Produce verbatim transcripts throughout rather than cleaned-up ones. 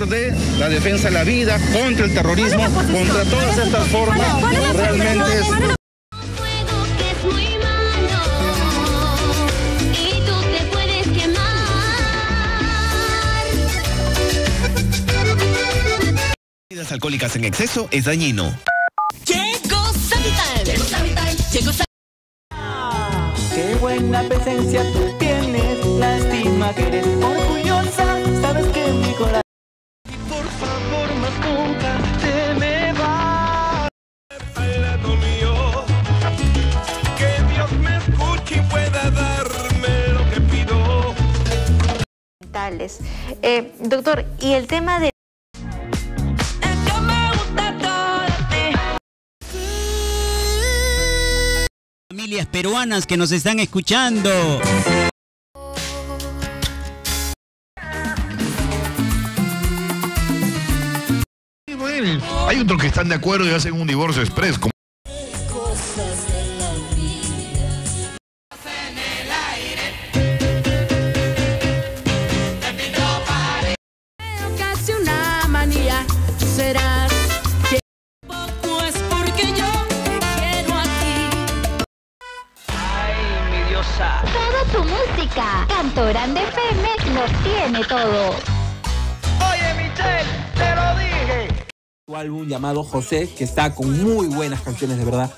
de la defensa de la vida, contra el terrorismo, contra todas estas formas, realmente es... Bebidas alcohólicas en exceso es dañino. Llegó Savital. Llegó Savital. Llegó Savital. Qué buena presencia tú tienes, lástima que eres orgullosa, sabes que mi corazón... Por favor, más nunca te me va. Mío, que Dios me escuche y pueda darme lo que pido. Eh, doctor, y el tema de... Familias peruanas que nos están escuchando. Bueno, hay otros que están de acuerdo y hacen un divorcio express. Como... Casi una manía serás que poco es porque yo te quiero a ti. Ay, mi diosa. Toda tu música. Cantorán F M lo tiene todo. Oye, Michelle, te lo dije. Un álbum llamado José, que está con muy buenas canciones de verdad.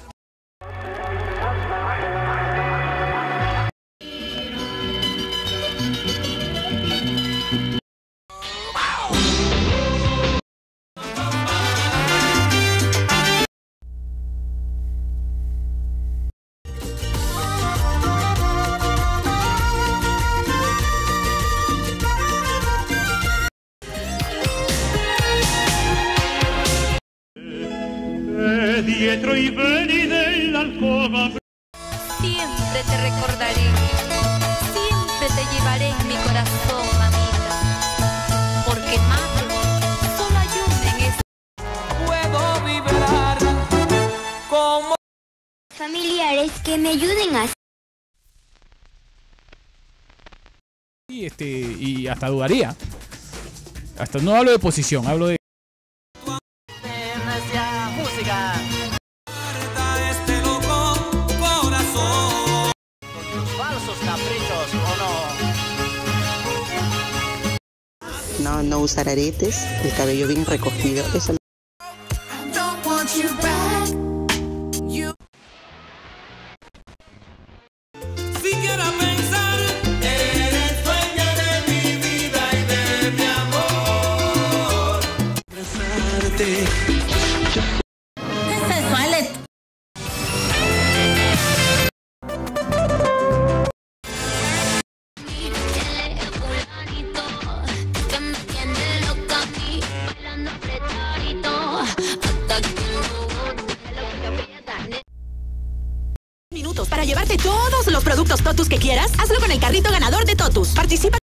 Dietro i veli dell'alcova. Siempre te recordaré, siempre te llevaré en mi corazón, mamita, porque madre, solo hay una en este. Puedo vibrar como... Familiares que me ayuden a... Y, este, y hasta dudaría. Hasta no hablo de posición, hablo de... música. Este loco corazón. Con tus falsos caprichos, ¿o no? No, no usar aretes, el cabello bien recogido. Eso. Don't want you back. You. Siquiera pensar, eres dueña de mi vida y de mi amor. Besarte. Minutos para llevarte todos los productos Totus que quieras. Hazlo con el carrito ganador de Totus. Participa